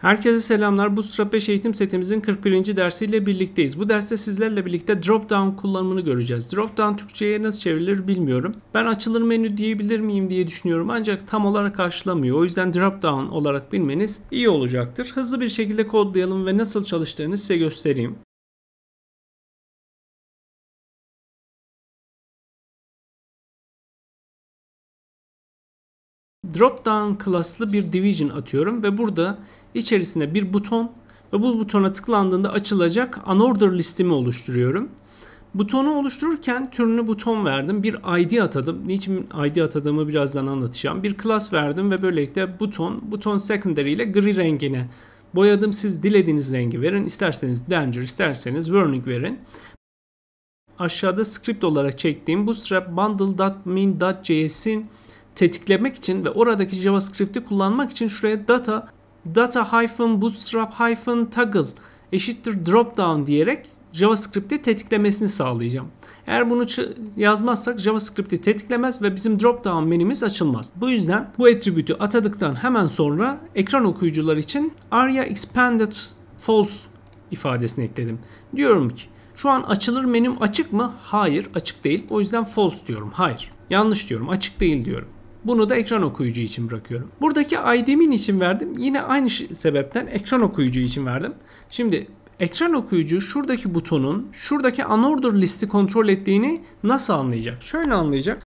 Herkese selamlar. Bootstrap 5 eğitim setimizin 41. dersiyle birlikteyiz. Bu derste sizlerle birlikte drop-down kullanımını göreceğiz. Drop-down Türkçe'ye nasıl çevrilir bilmiyorum. Ben açılır menü diyebilir miyim diye düşünüyorum ancak tam olarak karşılamıyor. O yüzden drop-down olarak bilmeniz iyi olacaktır. Hızlı bir şekilde kodlayalım ve nasıl çalıştığını size göstereyim. Dropdown class'lı bir division atıyorum ve burada içerisinde bir buton ve bu butona tıklandığında açılacak unordered listemi oluşturuyorum. Butonu oluştururken türünü buton verdim. Bir ID atadım. Niçin ID atadığımı birazdan anlatacağım. Bir class verdim ve böylelikle buton secondary ile gri rengine boyadım. Siz dilediğiniz rengi verin. İsterseniz danger, isterseniz warning verin. Aşağıda script olarak çektiğim Bootstrap bundle.min.js'in tetiklemek için ve oradaki JavaScript'i kullanmak için şuraya data-bootstrap-toggle eşittir dropdown diyerek JavaScript'i tetiklemesini sağlayacağım. Eğer bunu yazmazsak JavaScript'i tetiklemez ve bizim dropdown menümüz açılmaz. Bu yüzden bu attribute'ü atadıktan hemen sonra ekran okuyucular için aria expanded false ifadesini ekledim. Diyorum ki şu an açılır menüm açık mı? Hayır, açık değil. O yüzden false diyorum. Hayır. Yanlış diyorum. Açık değil diyorum. Bunu da ekran okuyucu için bırakıyorum. Buradaki ID'min için verdim. Yine aynı sebepten ekran okuyucu için verdim. Şimdi ekran okuyucu şuradaki butonun şuradaki unordered listi kontrol ettiğini nasıl anlayacak? Şöyle anlayacak.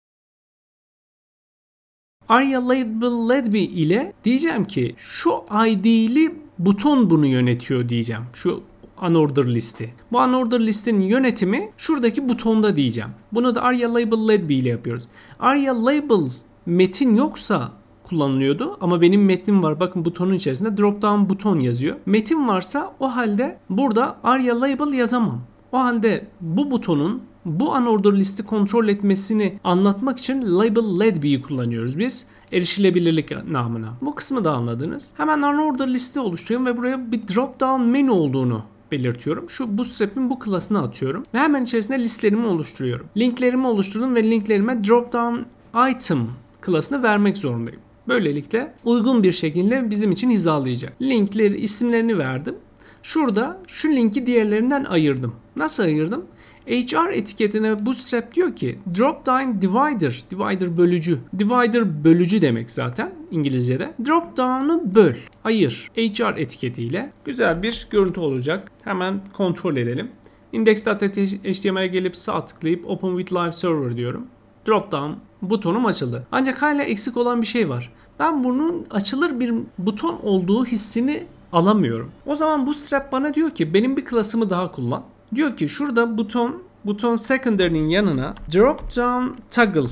Aria label led me ile diyeceğim ki şu ID'li buton bunu yönetiyor diyeceğim. Şu unordered listi. Bu unordered listin yönetimi şuradaki butonda diyeceğim. Bunu da aria label led me ile yapıyoruz. Aria label metin yoksa kullanılıyordu ama benim metnim var. Bakın butonun içerisinde drop down buton yazıyor. Metin varsa o halde burada aria label yazamam. O halde bu butonun bu unordered listi kontrol etmesini anlatmak için label led be'yi kullanıyoruz biz erişilebilirlik namına. Bu kısmı da anladınız. Hemen unordered listi oluşturuyorum ve buraya bir drop down menü olduğunu belirtiyorum. Şu Bootstrap'in bu klasını atıyorum ve hemen içerisinde listlerimi oluşturuyorum. Linklerimi oluşturdum ve linklerime drop down item klasını vermek zorundayım. Böylelikle uygun bir şekilde bizim için hizalayacak. Linkleri, isimlerini verdim. Şurada şu linki diğerlerinden ayırdım. Nasıl ayırdım? HR etiketine Bootstrap diyor ki drop down divider, divider bölücü. Divider bölücü demek zaten İngilizce'de. Drop down'u böl, ayır. HR etiketiyle güzel bir görüntü olacak. Hemen kontrol edelim. Index.html'e gelip sağ tıklayıp Open with Live Server diyorum. Drop down butonum açıldı. Ancak hala eksik olan bir şey var. Ben bunun açılır bir buton olduğu hissini alamıyorum. O zaman Bootstrap bana diyor ki benim bir klasımı daha kullan. Diyor ki şurada buton secondary'nin yanına drop down toggle.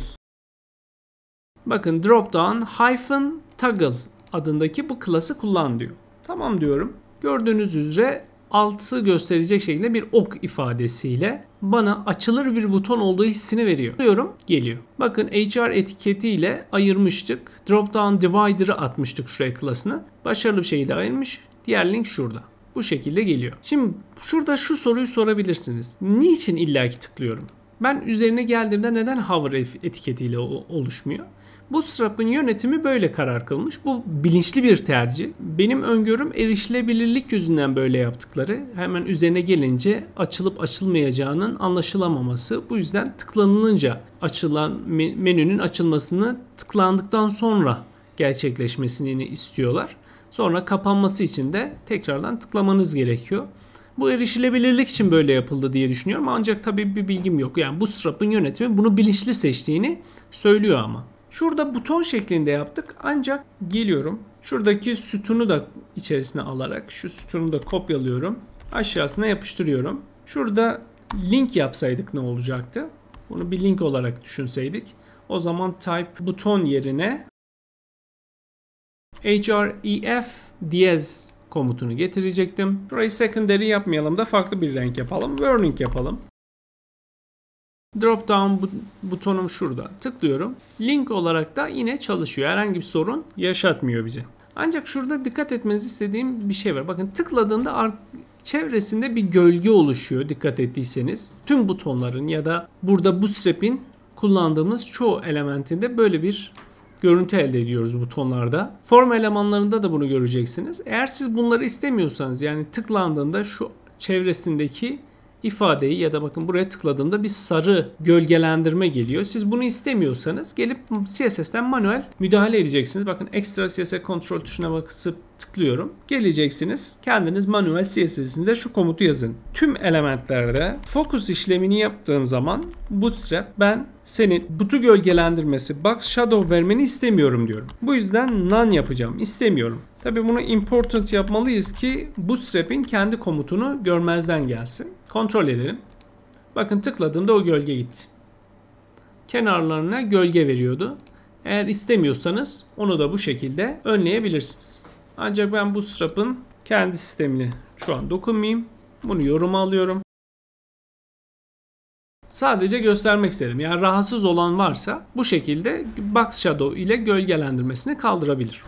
Bakın drop down hyphen toggle adındaki bu klası kullan diyor. Tamam diyorum. Gördüğünüz üzere altı gösterecek şekilde bir ok ifadesiyle bana açılır bir buton olduğu hissini veriyor. Diyorum, geliyor. Bakın HR etiketiyle ayırmıştık. Drop down divider'ı atmıştık şuraya klasını. Başarılı bir şekilde ayırmış. Diğer link şurada. Bu şekilde geliyor. Şimdi şurada şu soruyu sorabilirsiniz. Niçin illaki tıklıyorum? Ben üzerine geldiğimde neden hover etiketiyle oluşmuyor? Bootstrap'ın yönetimi böyle karar kılmış. Bu bilinçli bir tercih. Benim öngörüm erişilebilirlik yüzünden böyle yaptıkları. Hemen üzerine gelince açılıp açılmayacağının anlaşılamaması. Bu yüzden tıklanılınca açılan menünün açılmasını tıklandıktan sonra gerçekleşmesini istiyorlar. Sonra kapanması için de tekrardan tıklamanız gerekiyor. Bu erişilebilirlik için böyle yapıldı diye düşünüyorum. Ancak tabii bir bilgim yok. Yani Bootstrap'ın yönetimi bunu bilinçli seçtiğini söylüyor ama. Şurada buton şeklinde yaptık. Ancak geliyorum. Şuradaki sütunu da içerisine alarak şu sütunu da kopyalıyorum. Aşağısına yapıştırıyorum. Şurada link yapsaydık ne olacaktı? Bunu bir link olarak düşünseydik. O zaman type buton yerine href diyez komutunu getirecektim. Burayı secondary yapmayalım da farklı bir renk yapalım. Warning yapalım. Drop down butonum şurada. Tıklıyorum. Link olarak da yine çalışıyor. Herhangi bir sorun yaşatmıyor bize. Ancak şurada dikkat etmenizi istediğim bir şey var. Bakın tıkladığımda çevresinde bir gölge oluşuyor dikkat ettiyseniz. Tüm butonların ya da burada Bootstrap'in kullandığımız çoğu elementinde böyle bir görüntü elde ediyoruz butonlarda. Form elemanlarında da bunu göreceksiniz. Eğer siz bunları istemiyorsanız, yani tıklandığında şu çevresindeki ifadeyi ya da bakın buraya tıkladığımda bir sarı gölgelendirme geliyor. Siz bunu istemiyorsanız gelip CSS'ten manuel müdahale edeceksiniz. Bakın ekstra CSS kontrol tuşuna basıp tıklıyorum. Geleceksiniz. Kendiniz manuel CSS'inizde şu komutu yazın. Tüm elementlerde focus işlemini yaptığın zaman Bootstrap ben senin butu gölgelendirmesi, box shadow vermeni istemiyorum diyorum. Bu yüzden none yapacağım. İstemiyorum. Tabii bunu important yapmalıyız ki Bootstrap'in kendi komutunu görmezden gelsin. Kontrol edelim. Bakın tıkladığımda o gölge gitti. Kenarlarına gölge veriyordu. Eğer istemiyorsanız onu da bu şekilde önleyebilirsiniz. Ancak ben Bootstrap'ın kendi sistemini şu an dokunmayayım. Bunu yoruma alıyorum. Sadece göstermek istedim. Yani rahatsız olan varsa bu şekilde box shadow ile gölgelendirmesini kaldırabilir.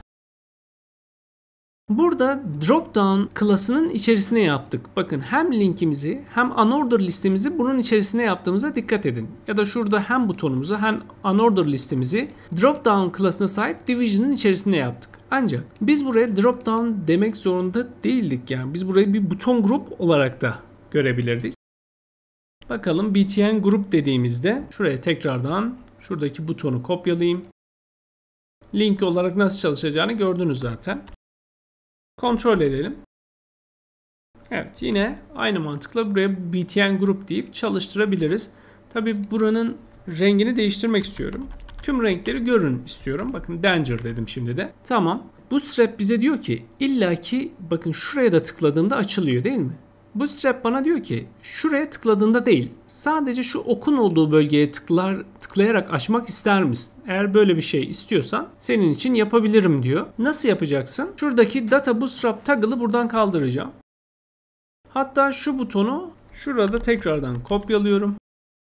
Burada dropdown klasının içerisine yaptık. Bakın hem linkimizi hem unorder listemizi bunun içerisine yaptığımıza dikkat edin. Ya da şurada hem butonumuzu hem unorder listemizi dropdown klasına sahip division'ın içerisine yaptık. Ancak biz buraya dropdown demek zorunda değildik yani. Biz burayı bir buton grup olarak da görebilirdik. Bakalım btn group dediğimizde şuraya tekrardan şuradaki butonu kopyalayayım. Link olarak nasıl çalışacağını gördünüz zaten. Kontrol edelim. Evet, yine aynı mantıkla buraya btn group deyip çalıştırabiliriz. Tabi buranın rengini değiştirmek istiyorum. Tüm renkleri görün istiyorum. Bakın danger dedim şimdi de. Tamam. Bootstrap bize diyor ki illaki bakın şuraya da tıkladığımda açılıyor değil mi? Bootstrap bana diyor ki şuraya tıkladığında değil, sadece şu okun olduğu bölgeye tıklayarak açmak ister misin? Eğer böyle bir şey istiyorsan senin için yapabilirim diyor. Nasıl yapacaksın? Şuradaki Data Bootstrap toggle'ı buradan kaldıracağım. Hatta şu butonu şurada tekrardan kopyalıyorum.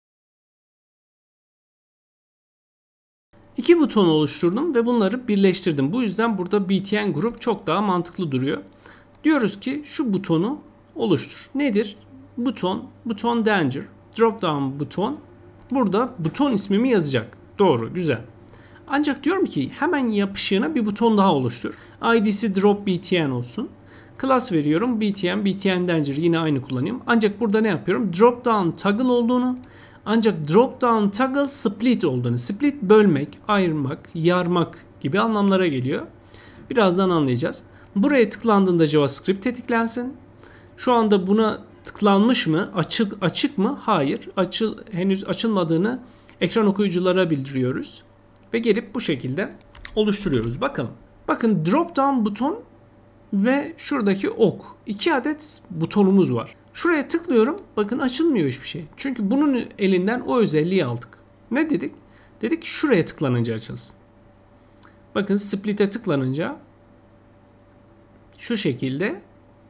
İki buton oluşturdum ve bunları birleştirdim. Bu yüzden burada btn group çok daha mantıklı duruyor. Diyoruz ki şu butonu oluştur. Nedir? Buton danger, drop down buton. Burada buton ismimi yazacak. Doğru, güzel. Ancak diyorum ki hemen yapışığına bir buton daha oluştur. ID'si drop btn olsun. Class veriyorum. btn danger yine aynı kullanıyorum. Ancak burada ne yapıyorum? Drop down toggle olduğunu, ancak drop down toggle split olduğunu. Split bölmek, ayırmak, yarmak gibi anlamlara geliyor. Birazdan anlayacağız. Buraya tıklandığında JavaScript tetiklensin. Şu anda buna tıklanmış mı? Açık mı? Hayır. Henüz açılmadığını ekran okuyuculara bildiriyoruz. Ve gelip bu şekilde oluşturuyoruz. Bakalım. Bakın drop down buton ve şuradaki ok. 2 adet butonumuz var. Şuraya tıklıyorum. Bakın açılmıyor hiçbir şey. Çünkü bunun elinden o özelliği aldık. Ne dedik? Dedik ki şuraya tıklanınca açılsın. Bakın split'e tıklanınca şu şekilde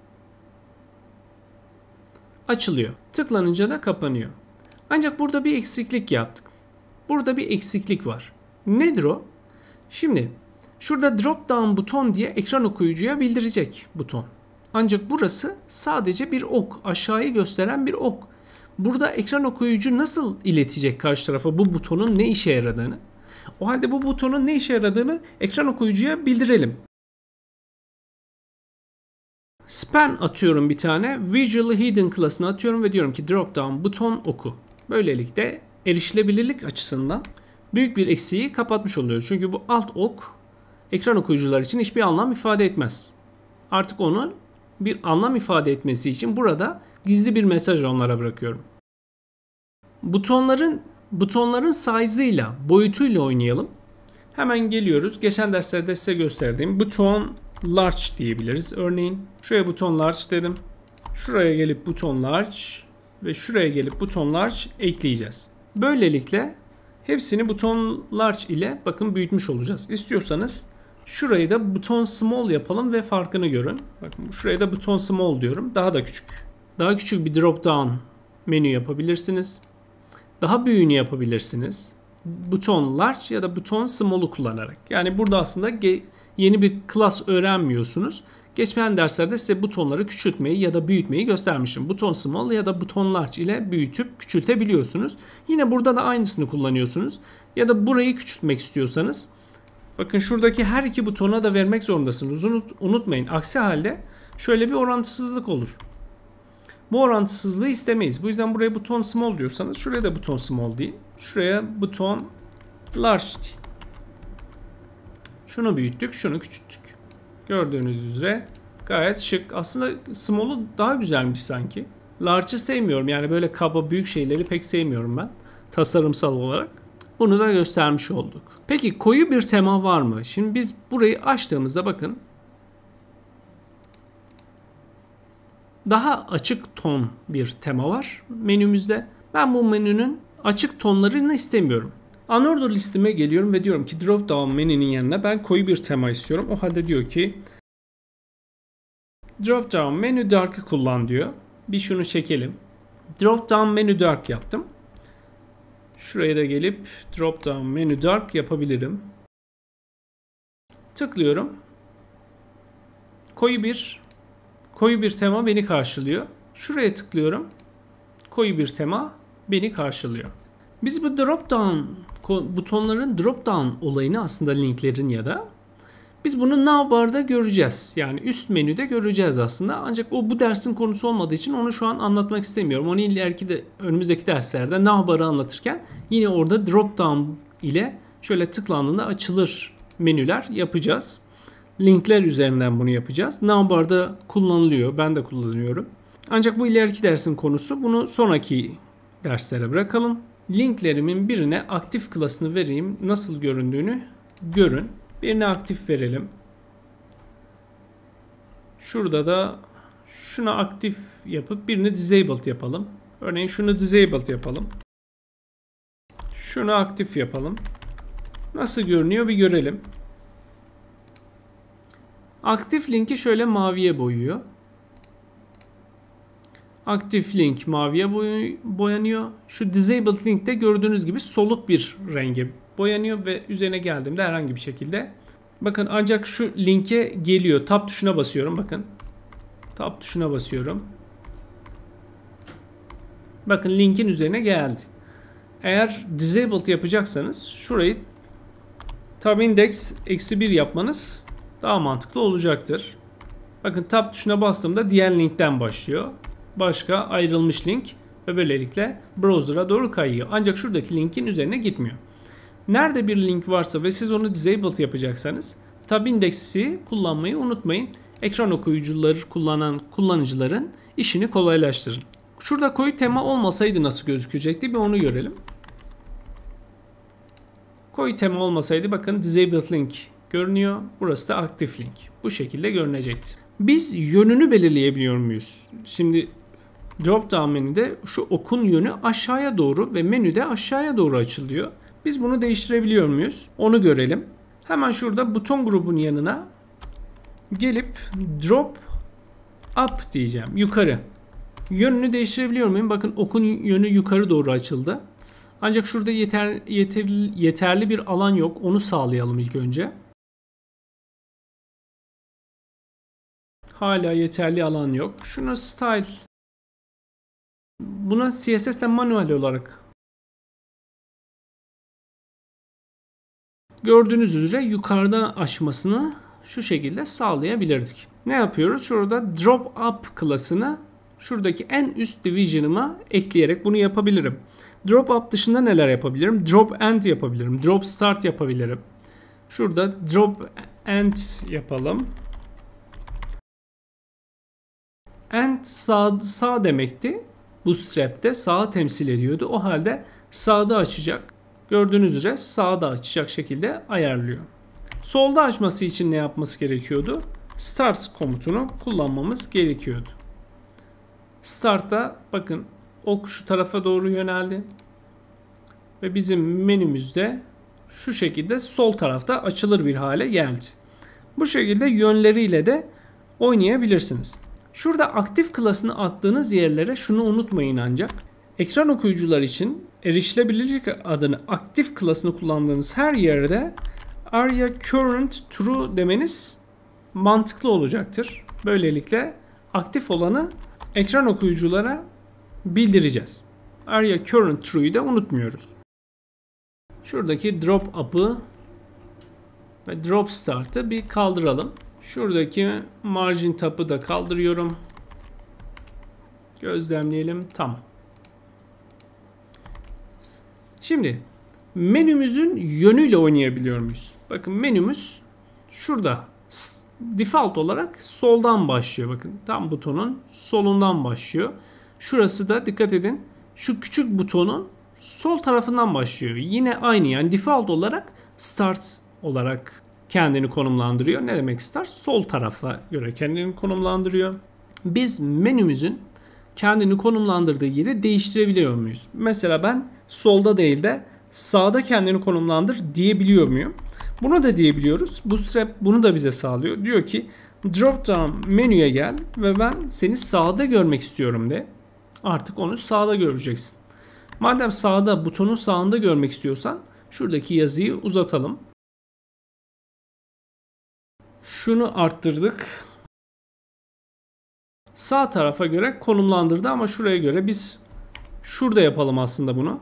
açılıyor. Tıklanınca da kapanıyor. Ancak burada bir eksiklik yaptık. Burada bir eksiklik var. Nedir o? Şimdi şurada drop down buton diye ekran okuyucuya bildirecek buton. Ancak burası sadece bir ok. Aşağıyı gösteren bir ok. Burada ekran okuyucu nasıl iletecek karşı tarafa bu butonun ne işe yaradığını? O halde bu butonun ne işe yaradığını ekran okuyucuya bildirelim. Span atıyorum bir tane. Visually Hidden klasını atıyorum ve diyorum ki drop down buton oku. Böylelikle erişilebilirlik açısından büyük bir eksiği kapatmış oluyoruz. Çünkü bu alt ok ekran okuyucular için hiçbir anlam ifade etmez. Artık onu bir anlam ifade etmesi için burada gizli bir mesaj onlara bırakıyorum. Butonların size'ıyla, boyutuyla oynayalım. Hemen geliyoruz. Geçen derslerde size gösterdiğim buton large diyebiliriz. Örneğin şuraya buton large dedim. Şuraya gelip buton large ve şuraya gelip buton large ekleyeceğiz. Böylelikle hepsini buton large ile bakın büyütmüş olacağız. İstiyorsanız şurayı da buton small yapalım ve farkını görün. Bakın şuraya da buton small diyorum. Daha da küçük. Daha küçük bir drop down menü yapabilirsiniz. Daha büyüğünü yapabilirsiniz. Buton large ya da buton small'u kullanarak. Yani burada aslında yeni bir class öğrenmiyorsunuz. Geçen derslerde size butonları küçültmeyi ya da büyütmeyi göstermiştim. Buton small ya da buton large ile büyütüp küçültebiliyorsunuz. Yine burada da aynısını kullanıyorsunuz. Ya da burayı küçültmek istiyorsanız Bakın şuradaki her iki butona da vermek zorundasınız. Unutmayın. Aksi halde şöyle bir orantısızlık olur. Bu orantısızlığı istemeyiz. Bu yüzden buraya buton small diyorsanız şuraya da buton small deyin. Şuraya buton large deyin. Şunu büyüttük, şunu küçülttük. Gördüğünüz üzere gayet şık. Aslında small'u daha güzelmiş sanki. Large'ı sevmiyorum. Yani böyle kaba büyük şeyleri pek sevmiyorum ben. Tasarımsal olarak. Bunu da göstermiş olduk. Peki koyu bir tema var mı? Şimdi biz burayı açtığımızda bakın. Daha açık ton bir tema var menümüzde. Ben bu menünün açık tonlarını istemiyorum. Unorder listeme geliyorum ve diyorum ki drop down menünün yanına ben koyu bir tema istiyorum. O halde diyor ki drop down menu dark'ı kullan diyor. Bir şunu çekelim. Drop down menu dark yaptım. Şuraya da gelip drop down menu dark yapabilirim. Tıklıyorum. Koyu bir tema beni karşılıyor. Şuraya tıklıyorum. Koyu bir tema beni karşılıyor. Biz bu drop down butonların drop down olayını aslında linklerin ya da biz bunu navbar'da göreceğiz. Yani üst menüde göreceğiz aslında. Ancak o bu dersin konusu olmadığı için onu şu an anlatmak istemiyorum. Onu ileriki de önümüzdeki derslerde navbar'ı anlatırken yine orada drop down ile şöyle tıklandığında açılır menüler yapacağız. Linkler üzerinden bunu yapacağız. Navbar'da kullanılıyor. Ben de kullanıyorum. Ancak bu ileriki dersin konusu. Bunu sonraki derslere bırakalım. Linklerimin birine aktif klasını vereyim. Nasıl göründüğünü görün. Birine aktif verelim. Şurada da şuna aktif yapıp birini disabled yapalım. Örneğin şunu disabled yapalım. Şunu aktif yapalım. Nasıl görünüyor bir görelim. Aktif linki şöyle maviye boyuyor. Aktif link maviye boyanıyor. Şu disabled link de gördüğünüz gibi soluk bir renge boyanıyor ve üzerine geldiğimde herhangi bir şekilde bakın ancak şu linke geliyor. Tab tuşuna basıyorum bakın. Tab tuşuna basıyorum. Bakın linkin üzerine geldi. Eğer disabled yapacaksanız şurayı tab index -1 yapmanız daha mantıklı olacaktır. Bakın tab tuşuna bastığımda diğer linkten başlıyor. Başka ayrılmış link ve böylelikle browser'a doğru kayıyor. Ancak şuradaki linkin üzerine gitmiyor. Nerede bir link varsa ve siz onu disabled yapacaksanız tab index'i kullanmayı unutmayın. Ekran okuyucuları kullanan kullanıcıların işini kolaylaştırın. Şurada koyu tema olmasaydı nasıl gözükecekti bir onu görelim. Koyu tema olmasaydı bakın disabled link görünüyor. Burası da aktif link. Bu şekilde görünecekti. Biz yönünü belirleyebiliyor muyuz? Şimdi drop down menüde şu okun yönü aşağıya doğru ve menüde aşağıya doğru açılıyor. Biz bunu değiştirebiliyor muyuz? Onu görelim. Hemen şurada buton grubun yanına gelip drop up diyeceğim. Yukarı. Yönünü değiştirebiliyor muyum? Bakın okun yönü yukarı doğru açıldı. Ancak şurada yeterli bir alan yok. Onu sağlayalım ilk önce. Hala yeterli alan yok. Şuna style. Buna CSS'ten manuel olarak. Gördüğünüz üzere yukarıda açmasını şu şekilde sağlayabilirdik. Ne yapıyoruz? Şurada drop up klasını şuradaki en üst division'ıma ekleyerek bunu yapabilirim. Drop up dışında neler yapabilirim? Drop end yapabilirim. Drop start yapabilirim. Şurada drop end yapalım. End sağ demekti. Bootstrap'te sağı temsil ediyordu. O halde sağda açacak. Gördüğünüz üzere sağda açacak şekilde ayarlıyor. Solda açması için ne yapması gerekiyordu? Start komutunu kullanmamız gerekiyordu. Start'ta bakın ok şu tarafa doğru yöneldi. Ve bizim menümüzde şu şekilde sol tarafta açılır bir hale geldi. Bu şekilde yönleriyle de oynayabilirsiniz. Şurada aktif klasını attığınız yerlere şunu unutmayın ancak. Ekran okuyucular için erişilebilirlik adını aktif klasını kullandığınız her yerde Aria Current True demeniz mantıklı olacaktır. Böylelikle aktif olanı ekran okuyuculara bildireceğiz. Aria Current True'yu da unutmuyoruz. Şuradaki drop up'ı Ve drop start'ı bir kaldıralım. Şuradaki margin tab'ı da kaldırıyorum. Gözlemleyelim. Tamam. Şimdi menümüzün yönüyle oynayabiliyor muyuz? Bakın menümüz şurada. Default olarak soldan başlıyor. Bakın tam butonun solundan başlıyor. Şurası da dikkat edin. Şu küçük butonun sol tarafından başlıyor. Yine aynı, yani default olarak start olarak kendini konumlandırıyor. Ne demek start? Sol tarafa göre kendini konumlandırıyor. Biz menümüzün kendini konumlandırdığı yeri değiştirebiliyor muyuz? Mesela ben solda değil de sağda kendini konumlandır diyebiliyor muyum? Bunu da diyebiliyoruz. Bootstrap bunu da bize sağlıyor. Diyor ki drop down menüye gel ve ben seni sağda görmek istiyorum de. Artık onu sağda göreceksin. Madem sağda, butonun sağında görmek istiyorsan şuradaki yazıyı uzatalım. Şunu arttırdık. Sağ tarafa göre konumlandırdı ama şuraya göre biz şurada yapalım aslında bunu.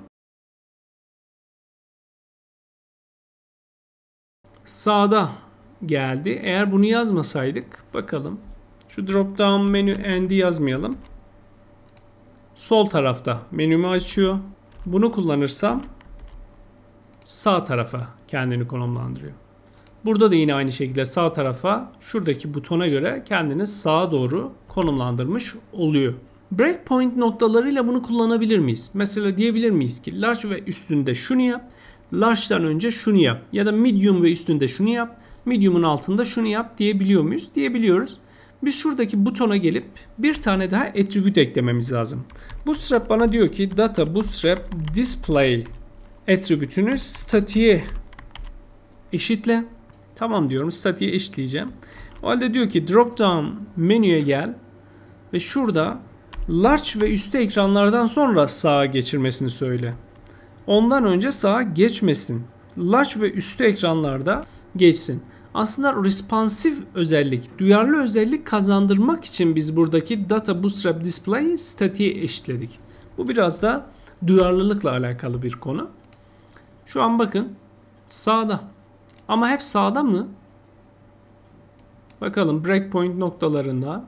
Sağda geldi. Eğer bunu yazmasaydık bakalım. Şu drop down menü end'i yazmayalım. Sol tarafta menümü açıyor. Bunu kullanırsam sağ tarafa kendini konumlandırıyor. Burada da yine aynı şekilde sağ tarafa şuradaki butona göre kendini sağa doğru konumlandırmış oluyor. Breakpoint noktalarıyla bunu kullanabilir miyiz? Mesela diyebilir miyiz ki large ve üstünde şunu yap, large'dan önce şunu yap ya da medium ve üstünde şunu yap, medium'un altında şunu yap diyebiliyor muyuz? Diyebiliyoruz. Biz şuradaki butona gelip bir tane daha attribute eklememiz lazım. Bootstrap bana diyor ki data bootstrap display attribute'ünü statiğe eşitle. Tamam diyorum, statiğe eşitleyeceğim. O halde diyor ki drop down menüye gel ve şurada large ve üstü ekranlardan sonra sağa geçirmesini söyle. Ondan önce sağa geçmesin. Large ve üstü ekranlarda geçsin. Aslında responsif özellik, duyarlı özellik kazandırmak için biz buradaki data bootstrap display statiğe eşitledik. Bu biraz da duyarlılıkla alakalı bir konu. Şu an bakın sağda. Ama hep sağda mı? Bakalım breakpoint noktalarında.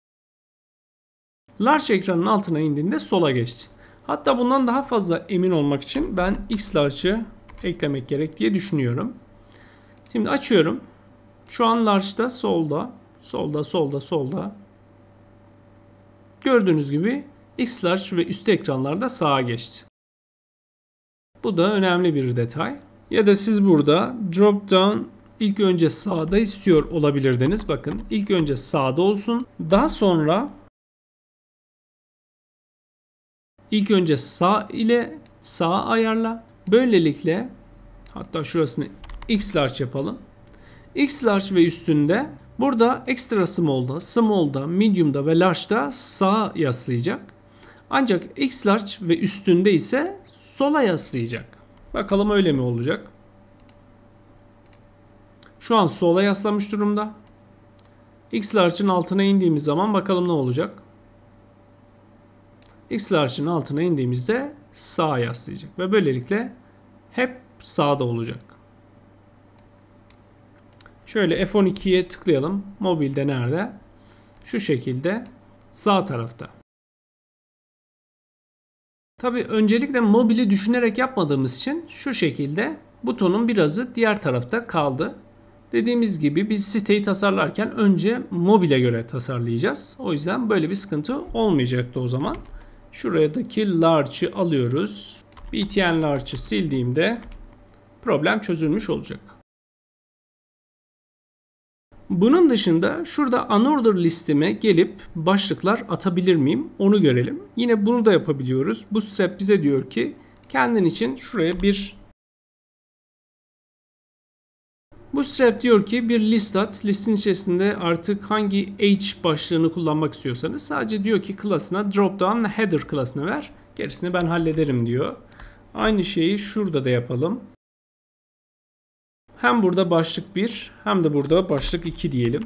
Large ekranın altına indiğinde sola geçti. Hatta bundan daha fazla emin olmak için ben X large'ı eklemek gerek diye düşünüyorum. Şimdi açıyorum. Şu an large'da solda. Solda. Gördüğünüz gibi X large ve üstü ekranlarda sağa geçti. Bu da önemli bir detay. Ya da siz burada drop down ilk önce sağda istiyor olabilirdiniz. Bakın ilk önce sağda olsun. Daha sonra ilk önce sağ ile sağa ayarla. Böylelikle hatta şurasını X large yapalım. X large ve üstünde burada extra small'da, medium'da ve large'da sağa yaslayacak. Ancak X large ve üstünde ise sola yaslayacak. Bakalım öyle mi olacak? Şu an sola yaslamış durumda. X large'ın altına indiğimiz zaman bakalım ne olacak? X large'ın altına indiğimizde sağa yaslayacak ve böylelikle hep sağda olacak. Şöyle F12'ye tıklayalım. Mobilde nerede? Şu şekilde sağ tarafta. Tabii öncelikle mobili düşünerek yapmadığımız için şu şekilde butonun birazı diğer tarafta kaldı. Dediğimiz gibi biz siteyi tasarlarken önce mobile göre tasarlayacağız. O yüzden böyle bir sıkıntı olmayacaktı o zaman. Şuradaki large'ı alıyoruz. btn large'ı sildiğimde problem çözülmüş olacak. Bunun dışında şurada unorder listeme gelip başlıklar atabilir miyim? Onu görelim. Yine bunu da yapabiliyoruz. Bootstrap bize diyor ki kendin için şuraya Bootstrap diyor ki bir list at. Listin içerisinde artık hangi H başlığını kullanmak istiyorsanız sadece diyor ki klasına dropdown header klasını ver. Gerisini ben hallederim diyor. Aynı şeyi şurada da yapalım. Hem burada başlık 1 hem de burada başlık 2 diyelim.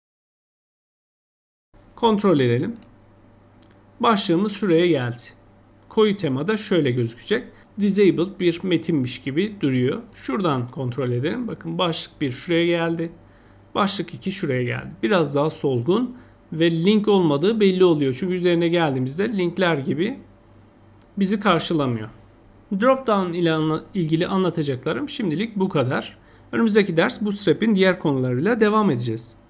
Kontrol edelim. Başlığımız şuraya geldi. Koyu temada şöyle gözükecek. disabled bir metinmiş gibi duruyor. Şuradan kontrol edelim. Bakın başlık 1 şuraya geldi. Başlık 2 şuraya geldi. Biraz daha solgun ve link olmadığı belli oluyor. Çünkü üzerine geldiğimizde linkler gibi bizi karşılamıyor. Dropdown ile ilgili anlatacaklarım şimdilik bu kadar. Önümüzdeki ders Bootstrap'in diğer konularıyla devam edeceğiz.